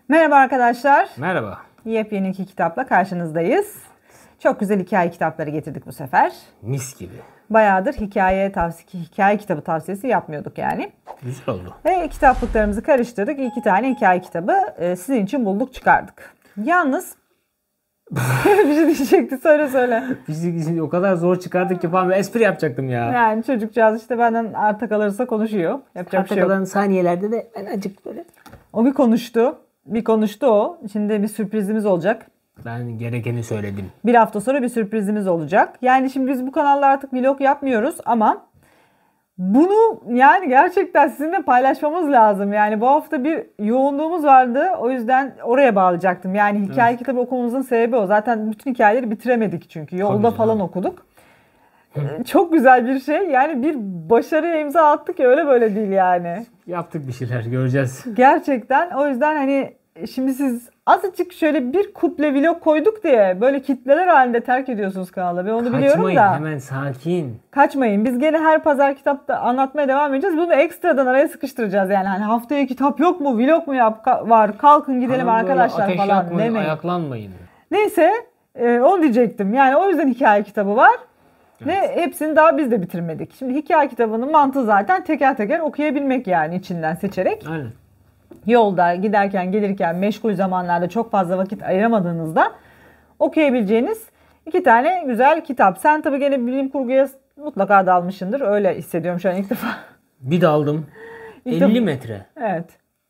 Merhaba arkadaşlar. Merhaba. Yepyeni iki kitapla karşınızdayız. Çok güzel hikaye kitapları getirdik bu sefer. Mis gibi. Bayağıdır hikaye kitabı tavsiyesi yapmiyorduk yani. Güzel oldu. Ve kitaplıklarımızı karıştırdık. İki tane hikaye kitabı sizin için bulduk, çıkardık. Yalnız bir şey diyecekti, söyle. Biz o kadar zor çıkardık ki falan, espri yapacaktım ya. Yani çocukcağız işte benden arta kalırsa konuşuyor. Yapacak bir şey Arta yok. kalan saniyelerde de ben acık böyle. O bir konuştu. Bir konuştu o. Şimdi bir sürprizimiz olacak. Ben gerekeni söyledim. Bir hafta sonra bir sürprizimiz olacak. Yani şimdi biz bu kanalda artık vlog yapmıyoruz ama bunu yani gerçekten sizinle paylaşmamız lazım. Yani bu hafta bir yoğunluğumuz vardı. O yüzden oraya bağlayacaktım. Yani hikaye kitabı okumamızın sebebi o. Zaten bütün hikayeleri bitiremedik çünkü. Yolda falan okuduk. Çok güzel bir şey. Yani bir başarıya imza attık ya, öyle böyle değil yani. Yaptık bir şeyler, göreceğiz. Gerçekten o yüzden hani şimdi siz azıcık şöyle bir kuple vlog koyduk diye böyle kitleler halinde terk ediyorsunuz kanalı. Ve onu biliyorum Kaçmayın, da. hemen sakin. Kaçmayın. Biz gene her pazar kitapta anlatmaya devam edeceğiz. Bunu ekstradan araya sıkıştıracağız yani. Hani haftaya kitap yok mu? Vlog mu var? Kalkın gidelim Hanım arkadaşlar ateş falan yakmayın, demeyin. ayaklanmayın. Neyse onu diyecektim. Yani o yüzden hikaye kitabı var. Evet. Ve hepsini daha biz de bitirmedik. Şimdi hikaye kitabının mantığı zaten teker teker okuyabilmek, yani içinden seçerek. Aynen. Yolda, giderken, gelirken, meşgul zamanlarda çok fazla vakit ayıramadığınızda okuyabileceğiniz iki tane güzel kitap. Sen tabii gene bilim kurguya mutlaka dalmışsındır. Öyle hissediyorum şu an ilk defa. Bir daldım. İlk 50 defa. metre. Evet.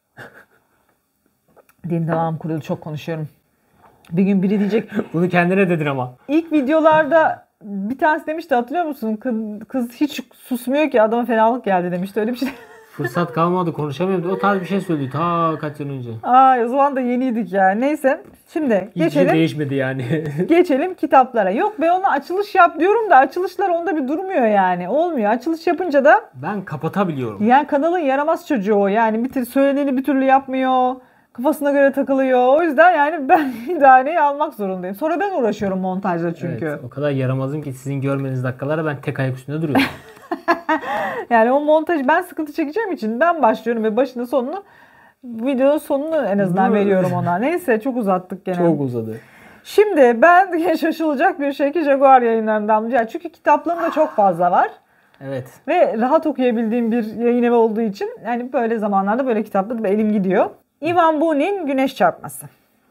Din devam kurulu, çok konuşuyorum. Bir gün biri diyecek. Bunu kendine dedin ama. İlk videolarda bir tanesi demişti, hatırlıyor musun? Kız hiç susmuyor ki, adama fenalık geldi demişti. Öyle bir şey. Fırsat kalmadı, konuşamıyorum. O tarz bir şey söyledi ta kaç yıl önce. O zaman da yeniydik yani. Neyse. Şimdi Hiç geçelim. değişmedi yani. Geçelim kitaplara. Yok ben ona açılış yap diyorum da açılışlar onda bir durmuyor yani. Olmuyor. Açılış yapınca da Ben kapatabiliyorum. yani kanalın yaramaz çocuğu o. Yani söyleneni bir türlü yapmıyor. Kafasına göre takılıyor. O yüzden yani ben idareyi almak zorundayım. Sonra ben uğraşıyorum montajla çünkü. Evet, o kadar yaramazım ki sizin görmeniz dakikalara ben tek ayak üstünde duruyorum. Yani o montaj, ben sıkıntı çekeceğim için ben başlıyorum ve başını sonunu, videonun sonunu en azından veriyorum ona. Neyse, çok uzattık gene. Çok uzadı. Şimdi ben şaşılacak bir şey ki Jaguar Yayınları'ndan. Yani çünkü kitaplığım da çok fazla var. Evet. Ve rahat okuyabildiğim bir yayın evi olduğu için yani böyle zamanlarda böyle kitapla elim gidiyor. Ivan Bunin Güneş Çarpması.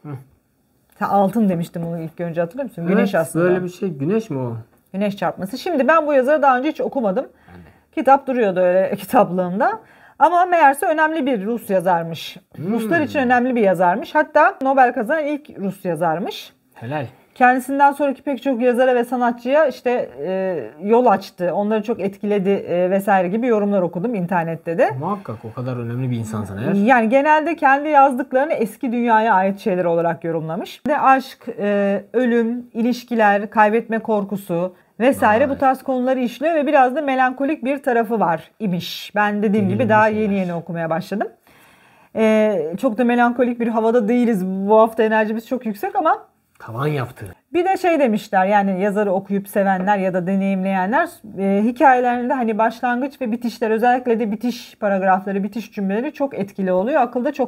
Sen altın demiştim bunu ilk önce, hatırlıyor musun? Evet, Güneş aslında. böyle bir şey. Güneş mi o? Güneş Çarpması. Şimdi ben bu yazarı daha önce hiç okumadım. Kitap duruyordu öyle kitaplığımda. Ama meğerse önemli bir Rus yazarmış. Ruslar için önemli bir yazarmış. Hatta Nobel kazanan ilk Rus yazarmış. Helal. Kendisinden sonraki pek çok yazara ve sanatçıya işte yol açtı. Onları çok etkiledi vesaire gibi yorumlar okudum internette de. Muhakkak o kadar önemli bir insansan eğer. Yani genelde kendi yazdıklarını eski dünyaya ait şeyler olarak yorumlamış. De aşk, ölüm, ilişkiler, kaybetme korkusu vesaire bu tarz konuları işliyor ve biraz da melankolik bir tarafı var imiş. Ben dediğim gibi daha yeni okumaya başladım. Çok da melankolik bir havada değiliz. Bu hafta enerjimiz çok yüksek ama Tavan yaptı. bir de şey demişler, yani yazarı okuyup sevenler ya da deneyimleyenler hikayelerinde hani başlangıç ve bitişler, özellikle de bitiş paragrafları, bitiş cümleleri çok etkili oluyor.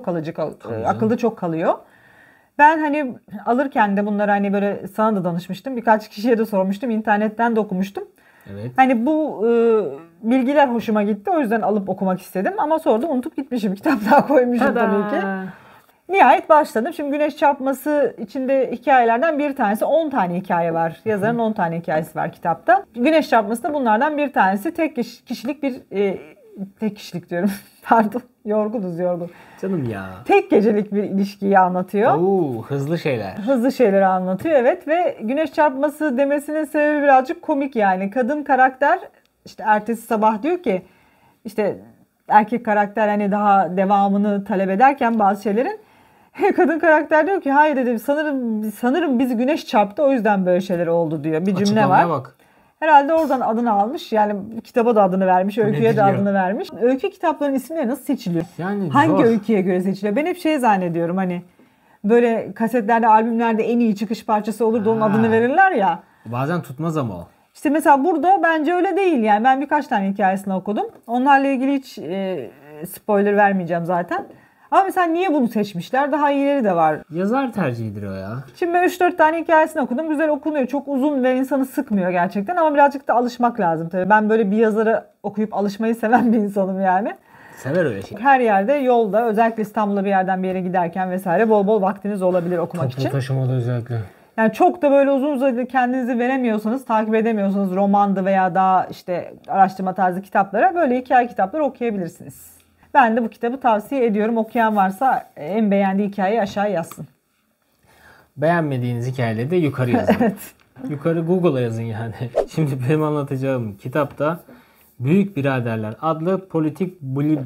Akılda çok kalıyor. Ben hani alırken de bunları hani böyle sana da danışmıştım. Birkaç kişiye de sormuştum. İnternetten de okumuştum. Evet. Hani bu bilgiler hoşuma gitti. O yüzden alıp okumak istedim. Ama sonra da unutup gitmişim. Kitap daha koymuşum tabii ki. Nihayet başladım. Şimdi Güneş Çarpması içinde hikayelerden bir tanesi. 10 tane hikaye var. Yazarın 10 tane hikayesi var kitapta. Güneş Çarpması da bunlardan bir tanesi. Tek kişilik bir... tek kişilik diyorum. Pardon. Yorgun. Canım ya. Tek gecelik bir ilişkiyi anlatıyor. Hızlı şeyler. Hızlı şeyleri anlatıyor, evet. Ve Güneş Çarpması demesinin sebebi birazcık komik yani. Kadın karakter işte ertesi sabah diyor ki, işte erkek karakter hani daha devamını talep ederken bazı şeylerin, kadın karakter diyor ki hayır dedim, sanırım bizi güneş çarptı, o yüzden böyle şeyler oldu diyor. Bir cümle var. Bak. Herhalde oradan adını almış. Yani kitaba da adını vermiş, öyküye de adını vermiş. Öykü kitaplarının isimleri nasıl seçiliyor? Yani hangi zor. Öyküye göre seçiliyor? Ben hep zannediyorum, hani böyle kasetlerde, albümlerde en iyi çıkış parçası olur da onun adını verirler ya. Bazen tutmaz ama o. İşte mesela burada bence öyle değil yani. Ben birkaç tane hikayesini okudum. Onlarla ilgili hiç spoiler vermeyeceğim zaten. Ama mesela niye bunu seçmişler? Daha iyileri de var. Yazar tercihidir o ya. Şimdi ben 3-4 tane hikayesini okudum. Güzel okunuyor. Çok uzun ve insanı sıkmıyor gerçekten. Ama birazcık da alışmak lazım tabii. Ben böyle bir yazarı okuyup alışmayı seven bir insanım yani. Sever öyle şey. Her yerde, yolda, özellikle İstanbul'a bir yerden bir yere giderken vesaire bol bol vaktiniz olabilir okumak Toplu için. taşımada özellikle. Yani çok da böyle uzun uzadı kendinizi veremiyorsanız, takip edemiyorsanız romandı veya daha işte araştırma tarzı kitaplara böyle hikaye kitapları okuyabilirsiniz. Ben de bu kitabı tavsiye ediyorum. Okuyan varsa en beğendiği hikayeyi aşağı yazsın. Beğenmediğiniz hikayeleri de yukarı yazın. Evet. Yukarı Google'a yazın yani. Şimdi benim anlatacağım kitapta Büyük Biraderler adlı politik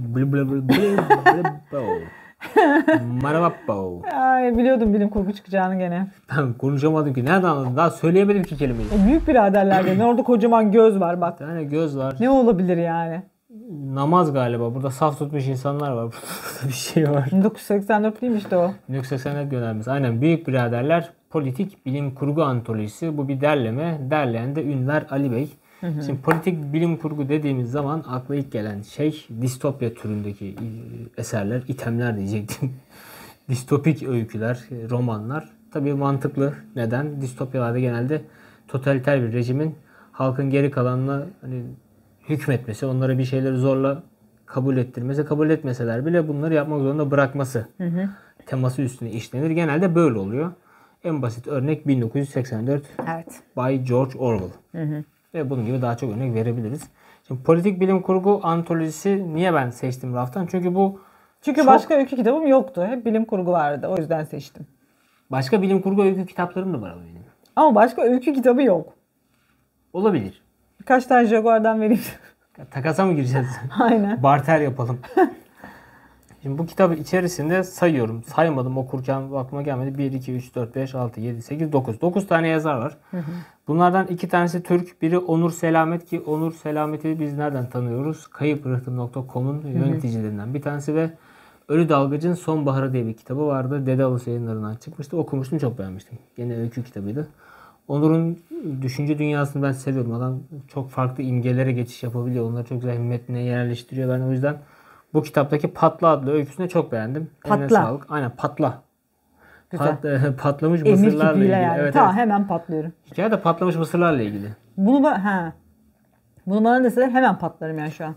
Marabappo. Ay, biliyordum bilim kurgu çıkacağını gene. Ben konuşamadım ki. Nereden anladın? Daha söyleyemedim ki kelimeyi. Büyük biraderler de orada kocaman göz var bak. Bir tane göz var. Ne olabilir yani? Namaz galiba. Burada saf tutmuş insanlar var. Burada bir şey var. 1984 değil mi işte o? 1980'ler göndermesi. Aynen. Büyük Biraderler Politik Bilim Kurgu Antolojisi. Bu bir derleme. Derleyen de Ünver Ali Bey. Şimdi politik bilim kurgu dediğimiz zaman akla ilk gelen şey distopya türündeki eserler, itemler diyecektim. Distopik öyküler, romanlar. Tabii mantıklı. Neden? Distopyalarda genelde totaliter bir rejimin halkın geri kalanına hani hükmetmesi, onlara bir şeyleri zorla kabul ettirmesi, kabul etmeseler bile bunları yapmak zorunda bırakması teması üstüne işlenir. Genelde böyle oluyor. En basit örnek 1984 Evet. by George Orwell. Ve bunun gibi daha çok örnek verebiliriz. Şimdi politik bilim kurgu antolojisi niye ben seçtim raftan? Çünkü bu çok başka öykü kitabım yoktu. Hep bilim kurgu vardı. O yüzden seçtim. başka bilim kurgu öykü kitaplarım da var ama benim. Ama başka öykü kitabı yok. Olabilir. Birkaç tane Jaguar'dan vereyim. Takasa mı gireceğiz? Aynen. Barter yapalım. Şimdi bu kitabı içerisinde sayıyorum. Saymadım okurken aklıma gelmedi. 1, 2, 3, 4, 5, 6, 7, 8, 9. 9 tane yazar var. Bunlardan 2 tanesi Türk. Biri Onur Selamet ki Onur Selamet'i biz nereden tanıyoruz? Kayıprıhtım.com'un yöneticilerinden bir tanesi ve Ölü Dalgıç'ın Sonbaharı diye bir kitabı vardı. Dede Alısı yayınlarından çıkmıştı. Okumuştum, çok beğenmiştim. Gene öykü kitabıydı. Onur'un düşünce dünyasını ben seviyorum. Adam çok farklı imgelere geçiş yapabiliyor. Onları çok güzel metnine yerleştiriyor. Ben o yüzden bu kitaptaki Patla adlı öyküsünü çok beğendim. Eline Patla. sağlık. Aynen Patla. Güzel. Patlamış Emir mısırlarla ilgili. kipiyle yani. Evet, Tamam, evet. hemen patlıyorum. Hikaye de patlamış mısırlarla ilgili. Bunu bana deseler hemen patlarım yani şu an.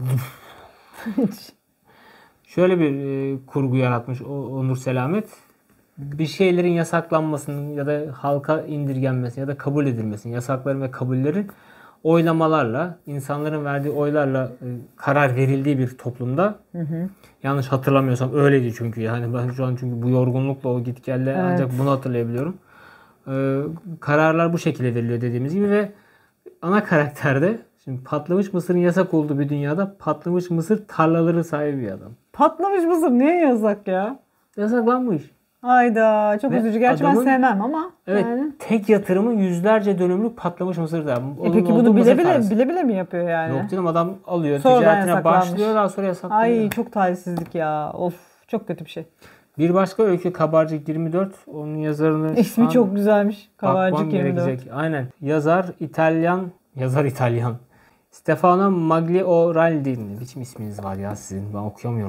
Şöyle bir kurgu yaratmış Onur Selamet. Bir şeylerin yasaklanmasının ya da halka indirgenmesi ya da kabul edilmesinin, yasakların ve kabullerin oylamalarla, insanların verdiği oylarla karar verildiği bir toplumda. Yanlış hatırlamıyorsam öyleydi çünkü. Yani ben şu an çünkü bu yorgunlukla o git gelle Evet. ancak bunu hatırlayabiliyorum. Kararlar bu şekilde veriliyor dediğimiz gibi ve ana karakterde şimdi patlamış mısırın yasak olduğu bir dünyada patlamış mısır tarlaları sahibi bir adam. Patlamış mısır niye yasak ya? Yasaklanmış. Hayda, çok Ve üzücü. Gerçi ben adamın- sevmem ama. Evet, Yani. tek yatırımı yüzlerce dönümlük patlamış mısır da. Peki bunu bile bile mi yapıyor yani? Yok canım, adam alıyor, Sonradan ticaretine yasaklanmış. başlıyor, daha sonra yasaklıyor. Ay çok talihsizlik ya. Of, çok kötü bir şey. Bir başka öykü Kabarcık 24. Onun yazarını şu İsmi an çok güzelmiş. bakmam Kabarcık 24. gerekecek. Aynen. Yazar İtalyan. Stefano Maglioraldi. Ne biçim isminiz var ya sizin? Ben okuyamıyorum.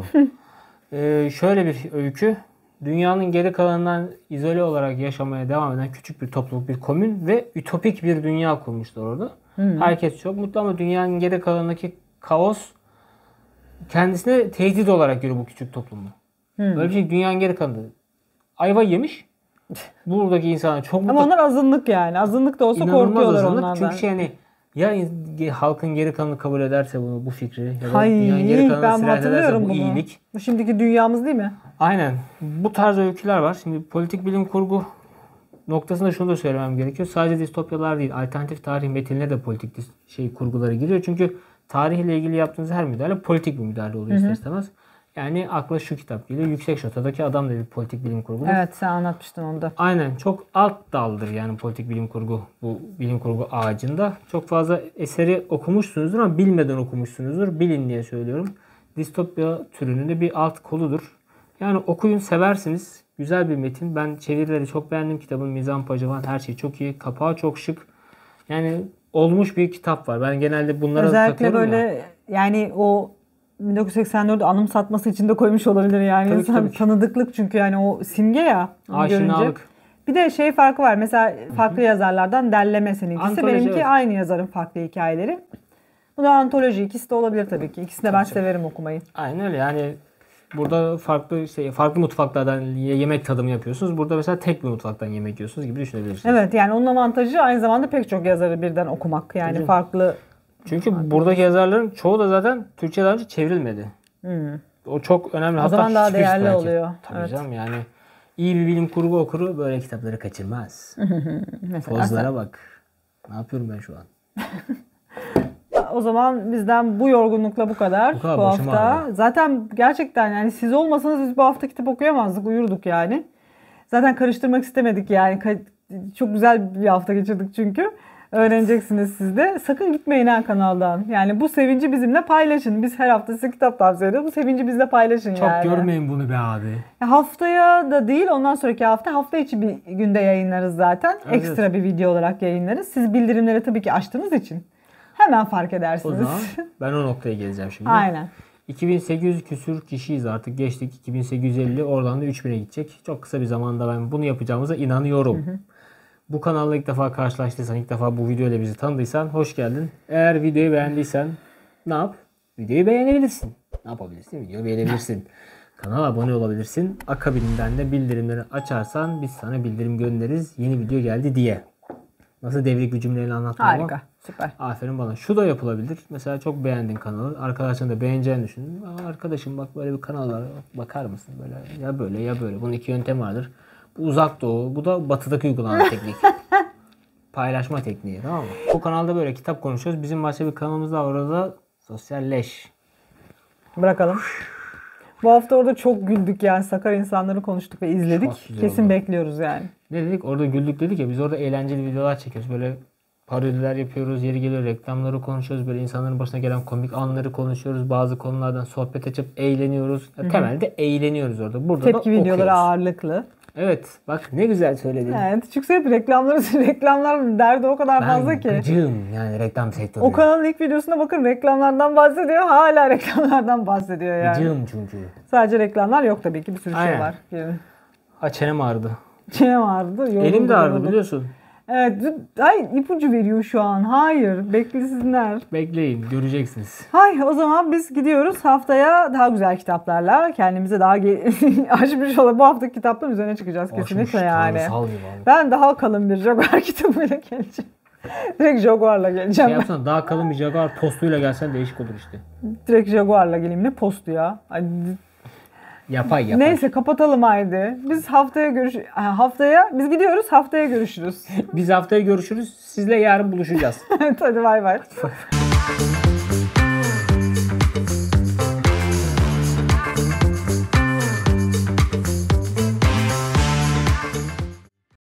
Şöyle bir öykü. Dünyanın geri kalanından izole olarak yaşamaya devam eden küçük bir topluluk, bir komün ve ütopik bir dünya kurmuşlar orada. Herkes çok mutlu ama dünyanın geri kalanındaki kaos kendisine tehdit olarak görüyor bu küçük toplumu. Böyle bir şey dünyanın geri kalanında. Ayva yemiş. Buradaki insanlar çok mutlu. Ama onlar azınlık yani. Azınlık da olsa İnanılmaz korkuyorlar azınlık. onlardan. Çünkü yani ya halkın geri kalanı kabul ederse bu fikri ya da Hayır, dünyanın geri kalanı ben sirayet ederse hatırlıyorum bu bunu. iyilik. Bu şimdiki dünyamız değil mi? Aynen. Bu tarz öyküler var. Şimdi politik bilim kurgu noktasında şunu da söylemem gerekiyor. Sadece distopyalar değil, alternatif tarih metinine de politik kurguları giriyor. Çünkü tarihle ilgili yaptığınız her müdahale politik bir müdahale oluyor ister istemez. Yani akla şu kitap geliyor. Yüksek Şato'daki Adam da bir politik bilim kurgudur. Evet, sen anlatmıştın onu da. Aynen. Çok alt daldır yani politik bilim kurgu, bu bilim kurgu ağacında. Çok fazla eseri okumuşsunuzdur ama bilmeden okumuşsunuzdur. Bilin diye söylüyorum. Distopya türünün de bir alt koludur. Yani okuyun, seversiniz. Güzel bir metin. Ben çevirileri çok beğendim. Kitabın mizampajı var. Her şey çok iyi. Kapağı çok şık. Yani olmuş bir kitap var. Ben genelde bunlara Özellikle takıyorum böyle ya. yani o 1984'ü anımsatması için de koymuş olabilir yani. Tabii ki, tabii ki. Tanıdıklık çünkü yani o simge ya. Onu görünce. Aşinalık. Bir de şey farkı var. Mesela farklı yazarlardan derleme seninkisi. Antoloji, Benimki evet. aynı yazarın farklı hikayeleri. Bu da antoloji. İkisi de olabilir tabii ki. İkisini de ben Tabii. severim okumayı. Aynen öyle yani burada farklı mutfaklardan yemek tadımı yapıyorsunuz. Burada mesela tek bir mutfaktan yemek yiyorsunuz gibi düşünebilirsiniz. Evet yani onun avantajı aynı zamanda pek çok yazarı birden okumak. Yani Tabii. farklı. Çünkü buradaki yazarların çoğu da zaten Türkçe'ye daha önce çevrilmedi. O çok önemli. O Hatta zaman daha hiçbir değerli belki. oluyor. Tabii Evet. canım yani iyi bir bilim kurgu okuru böyle kitapları kaçırmaz. Mesela Pozlara bak. Ne yapıyorum ben şu an? o zaman bizden bu yorgunlukla bu kadar. Bu kadar, Bu başım hafta. ağrıyor. Zaten gerçekten yani siz olmasanız biz bu hafta kitap okuyamazdık. Uyurduk yani. Zaten karıştırmak istemedik yani. Çok güzel bir hafta geçirdik çünkü. Öğreneceksiniz siz de. Sakın gitmeyin ha kanaldan. Yani bu sevinci bizimle paylaşın. Biz her hafta size kitap tavsiye ediyoruz. Bu sevinci bizle paylaşın Çok yani. görmeyin bunu be abi. Haftaya da değil, ondan sonraki hafta içi bir günde yayınlarız zaten. Evet. Ekstra bir video olarak yayınlarız. Siz bildirimleri tabii ki açtığınız için hemen fark O edersiniz. zaman ben o noktaya geleceğim şimdi. Aynen. 2800 küsür kişiyiz artık. Geçtik 2850. Oradan da 3000'e gidecek. Çok kısa bir zamanda ben bunu yapacağımıza inanıyorum. Bu kanalla ilk defa karşılaştıysan, ilk defa bu videoyla bizi tanıdıysan hoş geldin. Eğer videoyu beğendiysen ne yap? Videoyu beğenebilirsin. Ne yapabilirsin? Videoyu beğenebilirsin. Kanala abone olabilirsin. Akabininden de bildirimleri açarsan biz sana bildirim göndeririz. Yeni video geldi diye. Nasıl devrik bir cümleyle anlattım ama. Harika. Süper. Aferin bana. Şu da yapılabilir. Mesela çok beğendin kanalı. Arkadaşın da beğeneceğini düşündün. Arkadaşım bak böyle bir kanal var. Bakar mısın? Böyle ya böyle ya böyle. Bunun iki yöntemi vardır. Bu uzak doğu. Bu da batıdaki uygulanan teknik. Paylaşma tekniği, tamam mı? Bu kanalda böyle kitap konuşuyoruz. Bizim başka bir kanalımız da var, orada sosyalleş. Bırakalım. Bu hafta orada çok güldük yani. Sakar insanları konuştuk ve izledik. Çok güzel Kesin oldu. bekliyoruz yani. Ne dedik? Orada güldük dedik ya, biz orada eğlenceli videolar çekiyoruz. Böyle parodiler yapıyoruz. Yeri geliyor reklamları konuşuyoruz. Böyle insanların başına gelen komik anları konuşuyoruz. Bazı konulardan sohbet açıp eğleniyoruz. Temelde eğleniyoruz orada. Burada Tepki da videoları okuyoruz. ağırlıklı. Evet. Bak ne güzel söyledin. Evet. Çünkü hep reklamlar derdi o kadar fazla Ben ki. gıcığım yani reklam sektörü. O kanalın ilk videosuna bakın, reklamlardan bahsediyor. Hala reklamlardan bahsediyor yani. Gıcığım çünkü. Sadece reklamlar yok tabii ki, bir sürü şey Aynen. var. Yani. Ha, çenem ağrıdı. Çenem ağrıdı. Yoruldum, Elim de ağrıdı yoruldum. biliyorsun. Evet. Ay, ipucu veriyor şu an. Hayır. Beklesinler. Bekleyin, göreceksiniz. Hay, o zaman biz gidiyoruz. Haftaya daha güzel kitaplarla kendimize daha açmış olan bu hafta kitapların üzerine çıkacağız kesinlikle yani. Tanrısal gibi abi. Ben daha kalın bir Jaguar kitabıyla geleceğim. Direkt Jaguar'la geleceğim. Şey ben. yapsana, daha kalın bir Jaguar postuyla gelsen değişik olur işte. Direkt Jaguar'la geleyim. Ne postu ya? Ay, Yapay. neyse kapatalım haydi. Biz haftaya biz gidiyoruz. Haftaya görüşürüz. Biz haftaya görüşürüz. Sizle yarın buluşacağız. Hadi bay bay.